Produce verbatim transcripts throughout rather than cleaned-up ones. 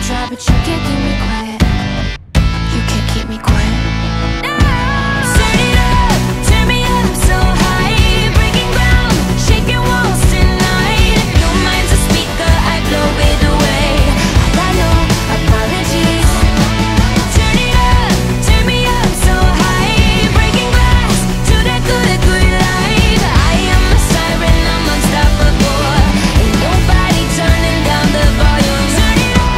try, but you can't keep me quiet. You can't keep me quiet. No! Turn it up, turn me up so high, breaking ground, shaking walls tonight. Your mind's a speaker, I blow it away. I got no apologies. Turn it up, turn me up so high, breaking glass to that good, good life. I am a siren, I'm unstoppable. Ain't nobody turning down the volume. Turn it up.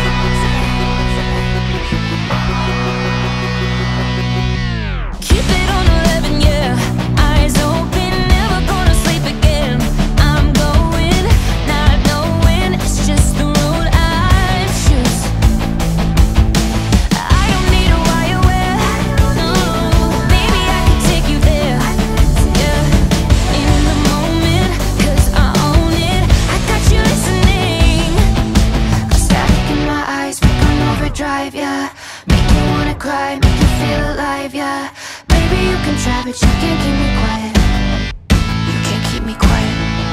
Keep it on eleven, yeah. Eyes open, never gonna sleep again. I'm going, not knowing, it's just the road I choose. I don't need a wire where, no. Maybe I can take you there, yeah. In the moment, 'cause I own it. I got you listening. Got static in my eyes, we're on overdrive, yeah. Make you wanna cry, make you feel alive, yeah. Maybe you can try, but you can't keep me quiet. You can't keep me quiet.